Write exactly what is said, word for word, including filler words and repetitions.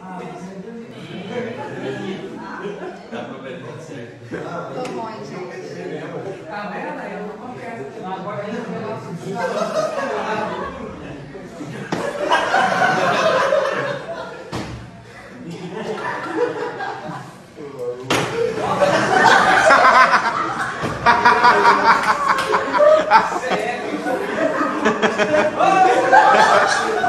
Dá pra ver tudo certo. Tô ruim, gente. Tá vendo aí? Eu não confesso. Agora ele vai lá. Sério?